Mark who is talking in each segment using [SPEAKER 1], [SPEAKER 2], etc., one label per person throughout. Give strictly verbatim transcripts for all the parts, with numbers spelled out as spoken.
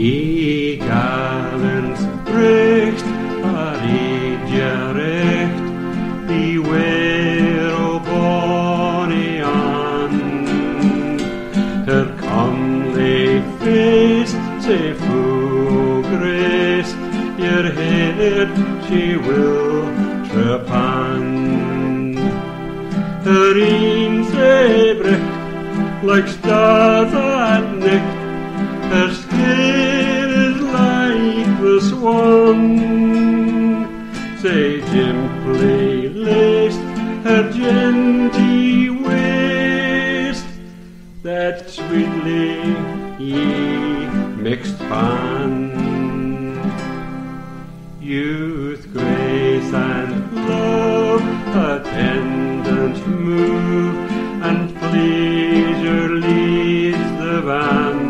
[SPEAKER 1] Ye gallants recht, aridia recht, beware o bonny Ann. Her comely face, sae full grace, your head she will trepan. Her een sae brecht, like stars at night, her skin is like the swan, say gently laced, her genty waist, that sweetly ye mixed fan. Youth, grace, and love, attendant move, and pleasure leads the van.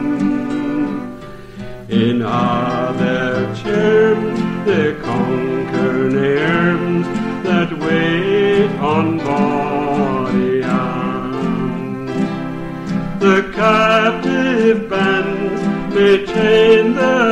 [SPEAKER 1] In other charms they conquer nairns that wait on bonny Ann. The captive bands may chain their